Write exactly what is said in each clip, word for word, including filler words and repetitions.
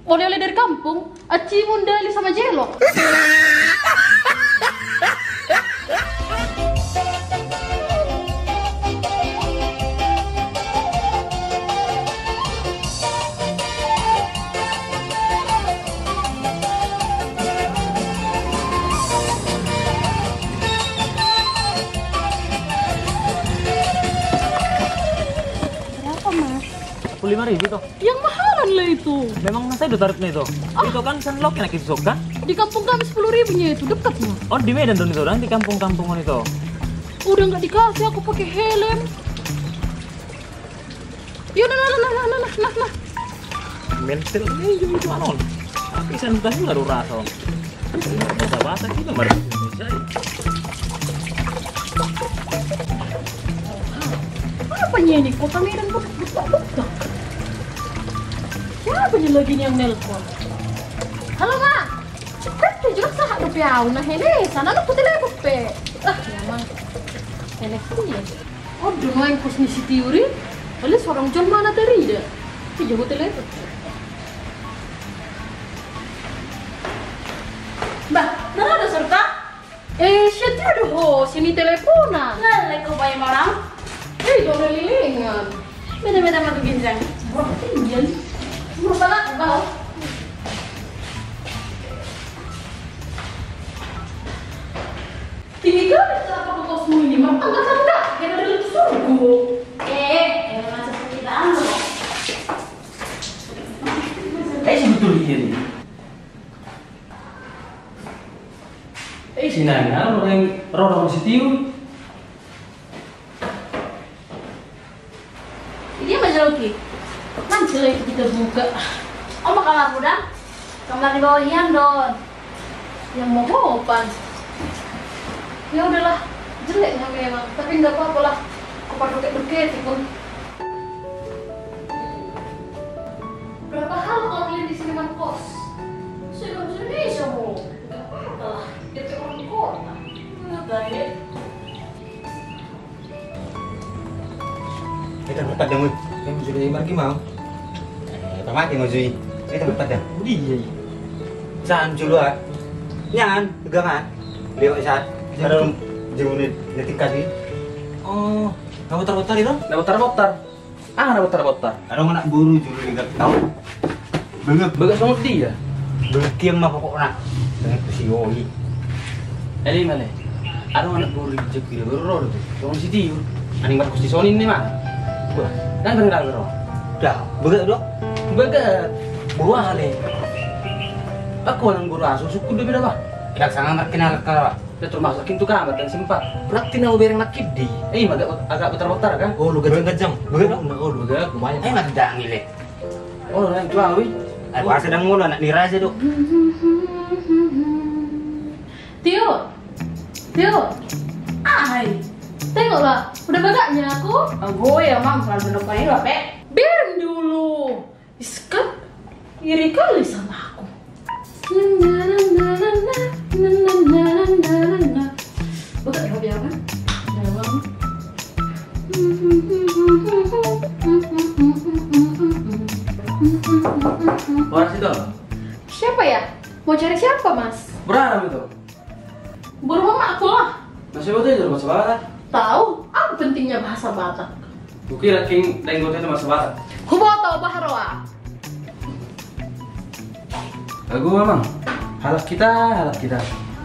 oleh-oleh dari kampung, aci mundali sama jelok. lima ribu toh? Yang mahalan lah itu. Memang saya udah tarifnya itu. Ah. Itu kan senlok enak itu kan? Di kampung kami sepuluh ribunya itu dekat mah. Oh di Medan tuh itu, dan di kampung-kampungan itu. Udah nggak dikasih aku pakai helm. Yuk nah nah nah nah nah nah nah. Mental ini juga cuma nol. Tapi sentas juga ada rasa. Bahasa-bahasa kita baru Indonesia. Apanya ini? Kota Medan kok buka-buka? Siapa nih lagi nih yang nelpon? Halo Mak, cepet tuh jelas sah ada piau nah ini sana lu putih lebih pe. Ah memang telepon ya. Oh dulu yang kos misi teori, oleh seorang John mana tadi dah? Si jauh telepon. Bah, mana ada serta? Eh, siapa ada ho? Sini teleponan. Lah, kau bayar orang? Eh, dong lilingan. Beda-beda matu ginjang. Berapa tinggal? Berapa nak bau? Tinggi kali kenapa kau kosmu ini? Mak angkat enggak? Kayak ada dalam surga. Eh, eh macam kita anu. Eh sebetulnya ini. Eh si Nana orang yang orang masih tiur. Dia majalah Ki. Nanti lagi kita buka. Oh, mau kamar muda? Kamar di bawah Ian, Don. Yang mau hopan. Ya udahlah, jeleknya memang. Tapi nggak apa-apa lah. Aku pakai duket pun. Berapa hal kalau kalian di sini kan kos? Sudah Indonesia mau. Nggak apa-apa lah. Kita orang kota. Ngapain? Kita tempat yang yang sudah pergi mau. Eh, tamat yang ngozui. Kita tempat yang. Iya. Saan juluat. Nyan, pegangan. Lewat saat. Ada jauh detik kali. Oh, nggak muter-muter itu? Nggak muter-muter. Ah, nggak muter-muter. Ada nak buru julu dekat tahu. Bengep. Bagus banget dia. Berkiam mah pokoknya. Dengan kusioi. Ini mana? Ada anak buru di Jepang, baru tuh. Yang si tiur. Aning baru kusti sonin nih mah. Wah, kan benar benar. Dah, begat dok. Begat. Buah nih. Aku orang buru asu suku udah beda bah. Kita sangat kenal kalau. Dia termasuk pintu kamar dan sempat. Berarti nawa bereng nakib di. Eh, agak agak putar-putar kan? Oh, lu gajang-gajang. Begat dok. Oh, begat. Lumayan. Eh, mati dah ngile. Oh, yang tua wi. Eh, pas sedang mulu anak niraja dok. Tio, Tio, ay, tengoklah, udah bagaknya aku. Aku ya, Mam, kalau benar ini lah, Pe. Biarin dulu. Iskat, iri kali sama aku. Bukan ya, biar kan? Memang. Orang situ. Siapa ya? Mau cari siapa, Mas? Berapa itu? Buru mama aku lah. Masih betul itu bahasa Batak. Tahu apa pentingnya bahasa Batak? Kukira king dan itu bahasa Batak. Kuboto baharoa. Aku memang. Halak kita, halak kita.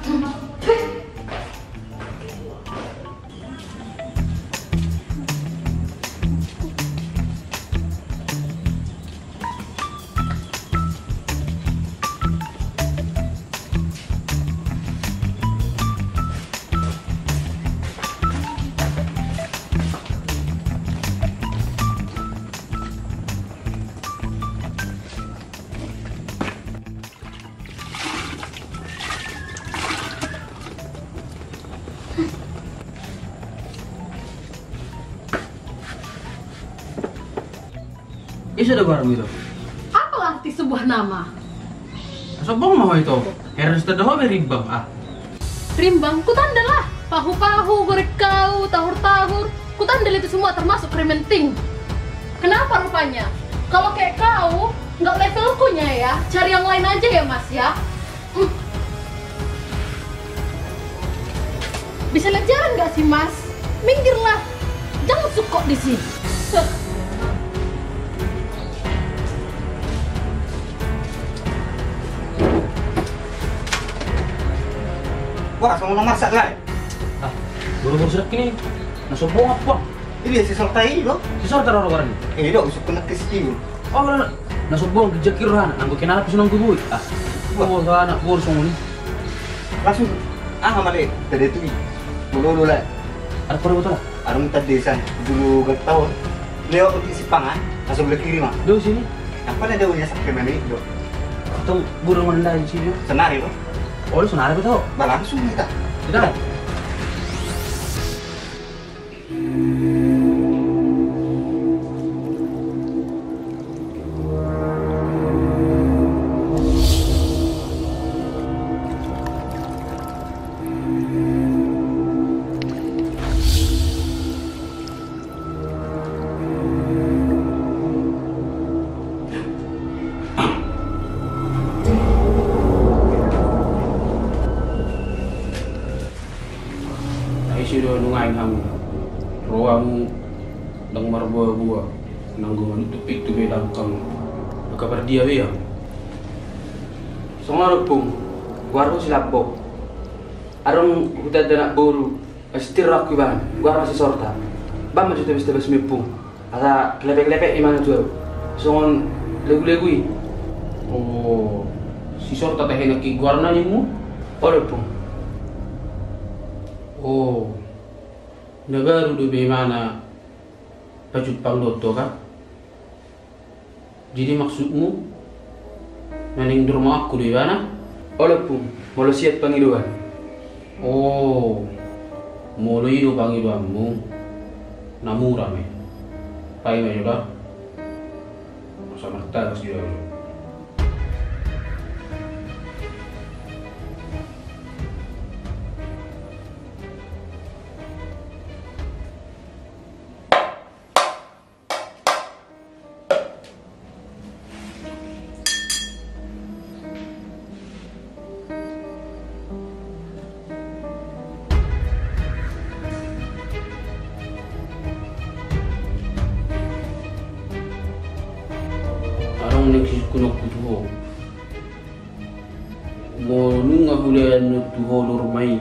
Itu sudah baru itu. Apa arti sebuah nama? Sobong mau itu. Harus terdawa berimbang ah. Rimbang, kutandalah. Pahu-pahu, gorek kau, tahur-tahur. Kutandal itu semua termasuk rementing. Kenapa rupanya? Kalau kayak kau, nggak levelkunya ya. Cari yang lain aja ya Mas ya. Hmm. Bisa lihat jalan nggak sih Mas? Minggirlah, jangan suka di sini. Wah, sama masak lah. Ah, buru-buru sedap kini. Nasa buang apa? Ini si sortai lo. Si sorta orang-orang ini. Eh, dok, usuk kena kesiu. Oh, benar. Nasa buang kejakir rohan. Anggo kenapa pisunang kubui? Ah, oh, anak buru semua ni. Langsung ah male tadi tu. Dulu lah. Ada apa betul? Ada minta desa dulu gak tahu. Leo di Sipangan langsung boleh kirim ah. Di sini. Apa ada daunnya sakit mana ini, dok? Atau buru mana di sini? Senari lo. Oh, lu senara betul? Bah langsung kita. Tidak. Sudah nungain kamu, ruang dang marbuah-buah, nanggungan itu itu bedang kamu, kabar dia ya. Songar pun, warung silapo, arung hutan danak boru, pasti raku ban, war masih sorta, bam macam tu mesti besmipung, asa lepek-lepek iman tu, songon legu-legui, oh si sorta teh nak guarna ni mu, oleh pun. Oh, negara udah bagaimana pajupang loto kan? Jadi maksudmu maning rumah aku di mana? Oleh pun, mau siap panggiluan. Oh, mau itu panggiluanmu, namu rame. Pai mana dah? Sama kita kasih dia. Nexis kuno kutuho mo nunga hulen tuho lurmai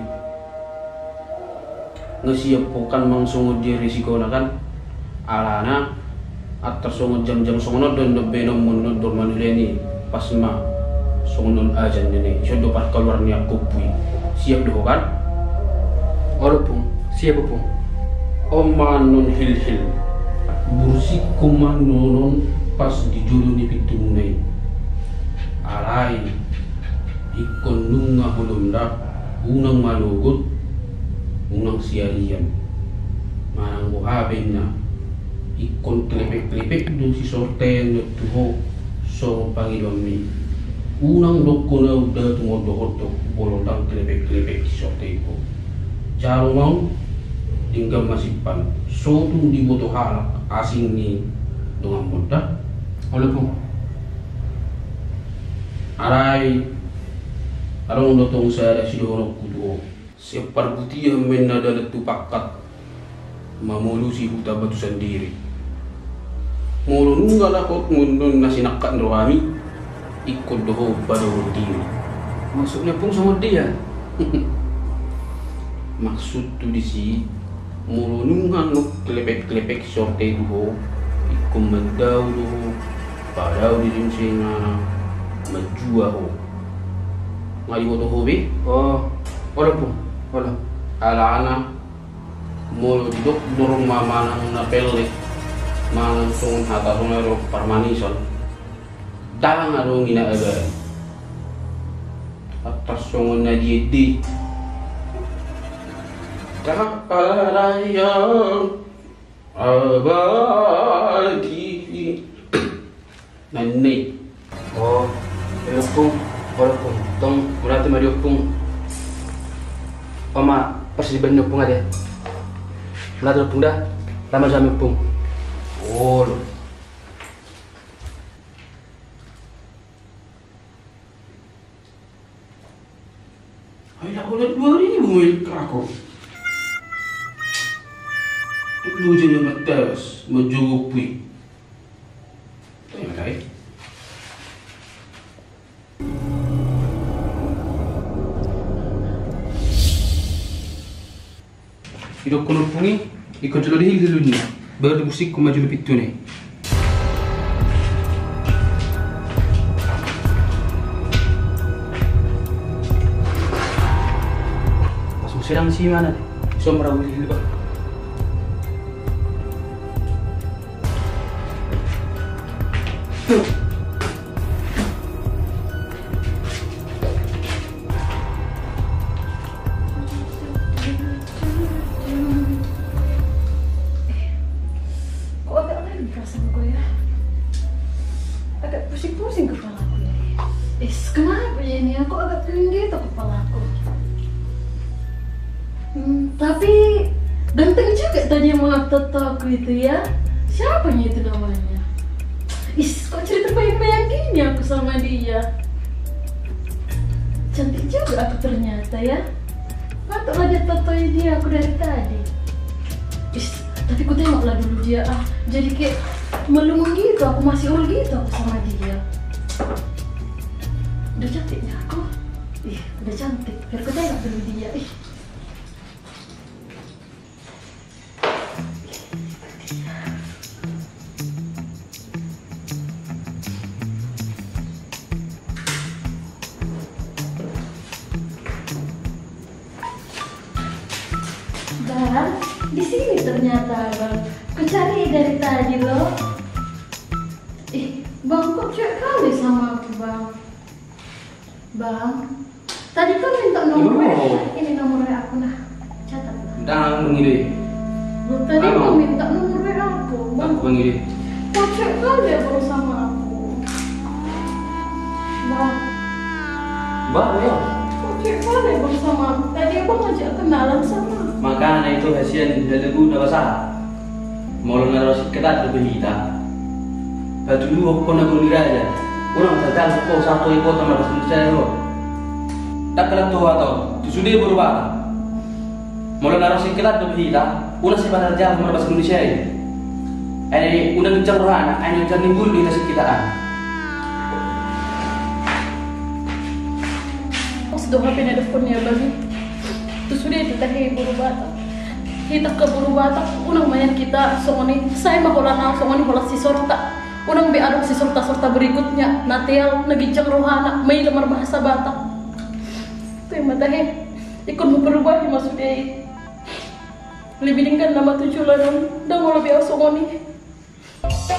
ngesiap pokan mangsung di risiko na kan alana atar songo jam-jam songo don do benom mon do manuleni pasma songo ajan nene iso do pas keluar ni aku pui siap do kan walaupun siap pun oman non hil hil bursi kuman non pas di julu ni pintu munai alai ikon nunga hulunda unang malugut unang siarian manang buhabin na ikon klepek-klepek do si sorten do tuho so pangilon mi unang dokko na udah tungo dohoto bolondang klepek-klepek si sorten ko jaro mau tinggal masipan so tung di boto halak asing ni dengan mudah oleh pun arai arong dotong saya si dono kudo separ putih men ada letu pakat mamulu si huta batu sendiri mulu nunggal aku ngundun nasi nakat rohami ikut doho pada diri maksudnya pun sama dia maksud tu di si mulu nunggal nuk klepek-klepek sorte doho ikum mendau doho padau di singa menjua ho ngali boto hobi oh ola pun ola ala ana molo dok dorong mama nang na pelle manang sung hata sung ero parmanison dalang aro ngina aga atas sung na di kaparayang abadi nanti oh Pung, walaupun tong berarti Mario Pung Oma pasti bener Pung ada Melatur Pung dah lama sama Pung oh Ay, ako na dua hari ni bumuil ka ako. Tuglo dyan yung matas, majugupoy. Ay, matay. Hidup kono pungi, ikon jalo dihil hilunya. Baru musik ko maju lebih tu ni. Pasok silang si mana? So marawil hil ba? Perasaan gue ya agak pusing-pusing kepala aku ya. Eh, kenapa ya ini? Aku agak pusing gitu kepala aku. Hmm, tapi ganteng juga tadi yang mengatakan aku itu ya. Siapanya itu namanya? Is, kok cerita bayang-bayang gini aku sama dia. Cantik juga aku ternyata ya. Patutlah dia totoy dia aku dari tadi. Is, tapi ku tengoklah dulu dia, ah jadi kayak melungung gitu, aku masih ul gitu aku sama dia. Udah cantiknya aku, ih udah cantik, biar ku tengok dulu dia, ih. Bang, di sini ternyata bang. Ku cari dari tadi loh. Ih, bang kok cuek kali sama aku bang. Bang, tadi kan minta nomor W A. Ini nomor W A aku nah. Catat. Dah mengiri. Tadi mau minta nomor W A aku. Bang, Aku mengiri. kok cuek kali ya bang sama aku. Bang, Mbak, ya. kok cuek kali ya bang sama aku. Tadi abang ngajak kenalan sama aku. Makanya itu hasil dari udah basah. Mau naros kita lebih kita. Dulu aku kena gulira aja. Orang saja kok satu ikut sama bahasa Indonesia lo. Tak kena tua atau tu sudah berubah. Mau naros kita lebih kita. Ulah sih pada jam sama bahasa Indonesia ini. Ini udah bicara anak, ini bicara nimbul di atas sekitaraan. Sudah H P na telepon niya bagi. Terus sudah itu tadi buru batak. Kita ke buru batak, unang mayan kita songoni. Saya makulah na songoni bola si sorta. Unang biarok si sorta-sorta berikutnya. Natial nagincang rohana, may lamar bahasa Batak. Itu yang matahin. Ikut mau berubah maksudnya. Lebih dengan nama tujuh lalu, dan mau lebih songoni.